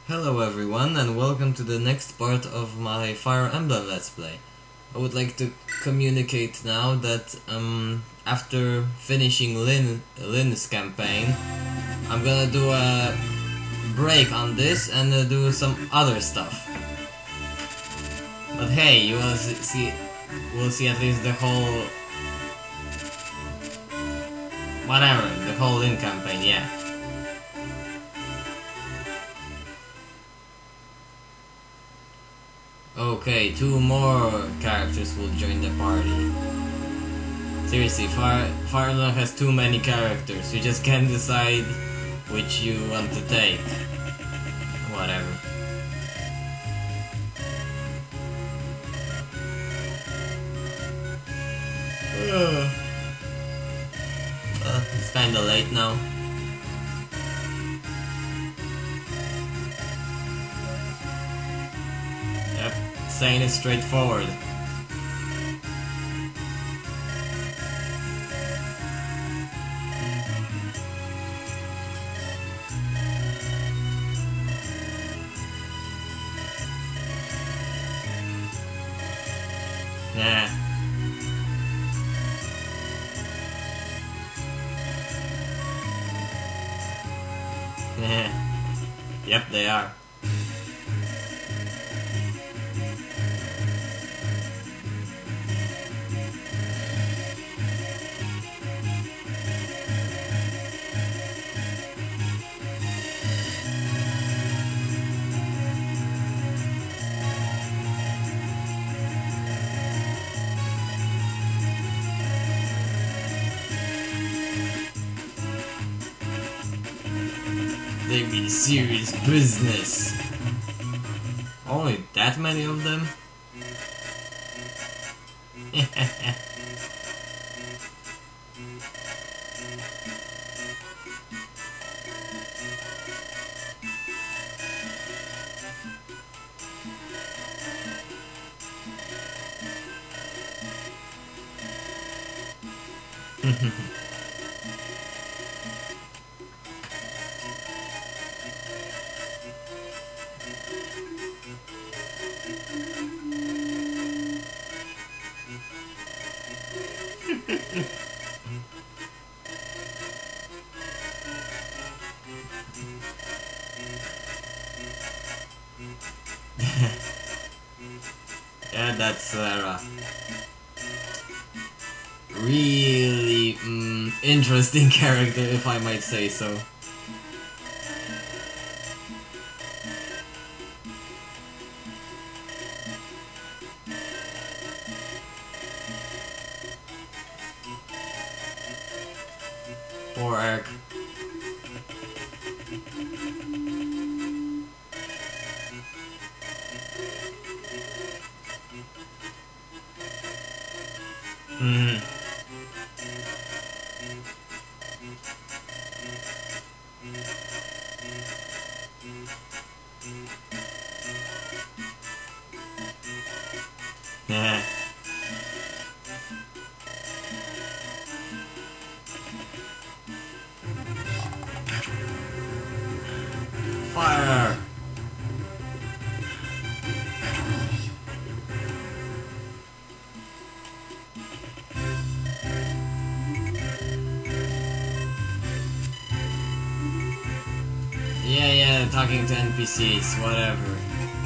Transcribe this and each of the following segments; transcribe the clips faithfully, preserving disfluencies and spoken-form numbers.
Hello everyone and welcome to the next part of my Fire Emblem Let's Play. I would like to communicate now that um, after finishing Lin Lin's campaign, I'm gonna do a break on this and uh, do some other stuff. But hey, you will see, we'll see at least the whole, whatever, the whole Lin campaign, yeah. Okay, two more characters will join the party. Seriously, Fire Fire Emblem has too many characters. You just can't decide which you want to take. Whatever. Uh, uh, it's kinda late now. Yep, saying it straightforward. Nah. Yep, they are. They mean serious business. Only that many of them? Yeah, that's Serra. Really mm, interesting character, if I might say so. Poor Eric. Mm. Yeah. Fire! Yeah, yeah, talking to N P Cs, whatever.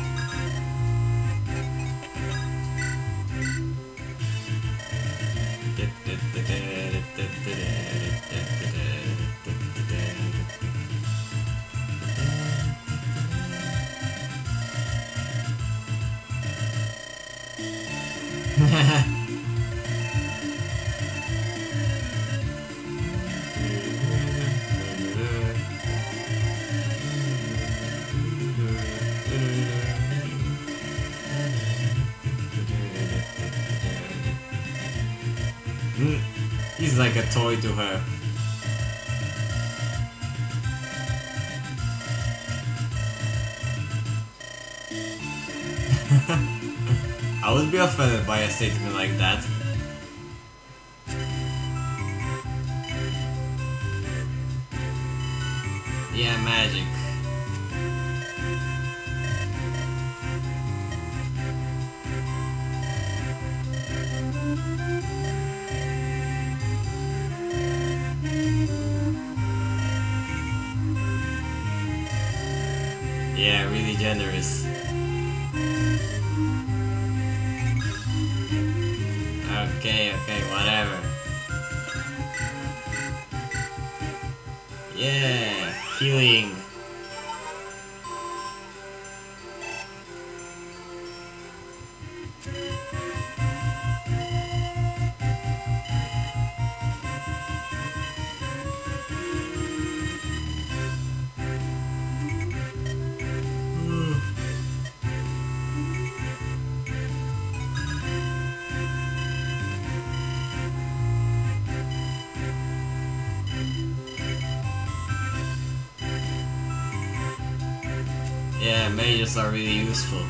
He's like a toy to her. I would be offended by a statement like that. Yeah, magic. Yeah, really generous. Okay, okay, whatever. Yeah, healing. Yeah, mages are really useful.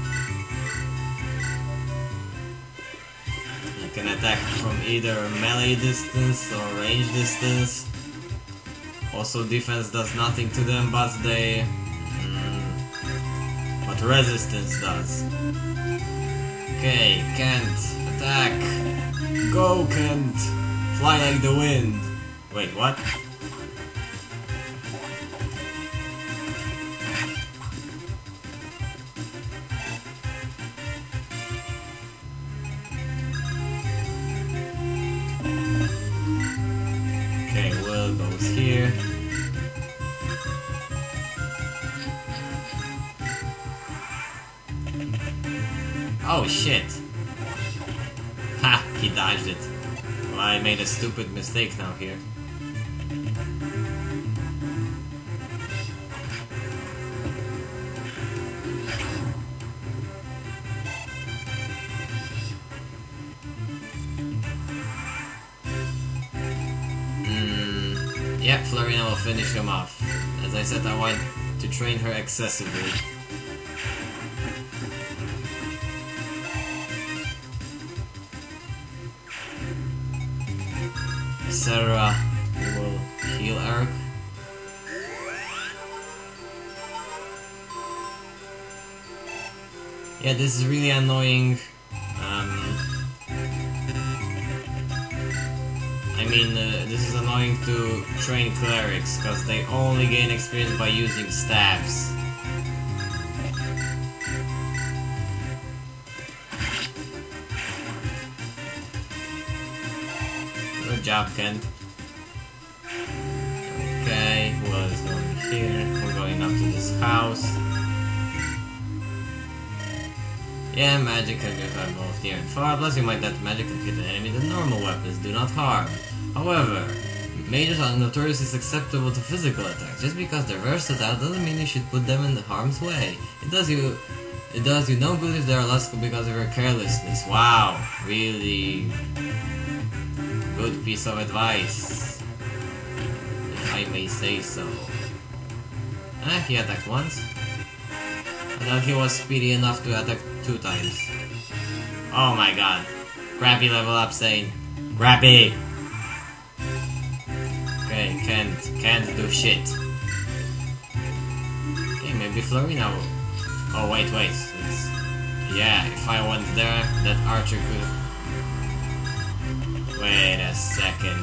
You can attack from either melee distance or range distance. Also, defense does nothing to them, but they... Mm, but resistance does. Okay, Kent, attack! Go, Kent! Fly like the wind! Wait, what? Okay, Will goes here. Oh shit! Ha! He dodged it. Well, I made a stupid mistake now here. Mm, yep, Florina will finish him off. As I said, I want to train her excessively. Serra will heal Eric. Yeah, this is really annoying. Um, I mean, uh, this is annoying to train clerics because they only gain experience by using staves. Good job, Kent. Okay, Will is going here. We're going up to this house. Yeah, magic can be heard both near and far, plus you might let magic hit an enemy that normal weapons do not harm. However, mages are notoriously susceptible to physical attacks. Just because they're versatile doesn't mean you should put them in harm's way. It does you it does you no good if they are lost because of your carelessness. Wow, really good piece of advice, if I may say so. Ah, he attacked once. I thought he was speedy enough to attack two times. Oh my god. Crappy level up, Sane. Crappy! Okay, can't, can't do shit. Okay, maybe Florina will... Oh, wait, wait. It's... Yeah, if I went there, that archer could... Wait a second.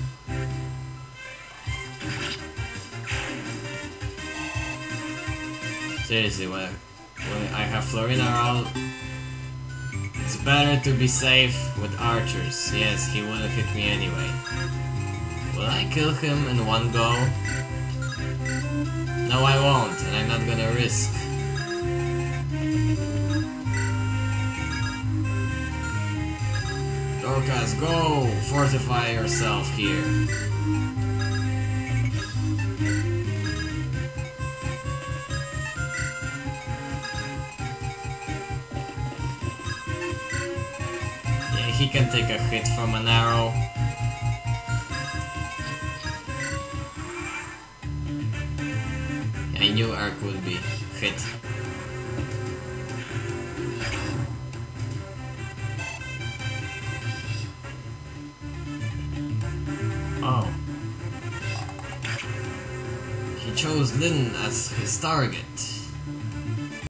Seriously, when, when I have Florina around, it's better to be safe with archers. Yes, he would have hit me anyway. Will I kill him in one go? No, I won't, and I'm not gonna risk. Dorcas, go! Fortify yourself here. Yeah, he can take a hit from an arrow. I knew Ark would be hit. Oh. He chose Lynn as his target.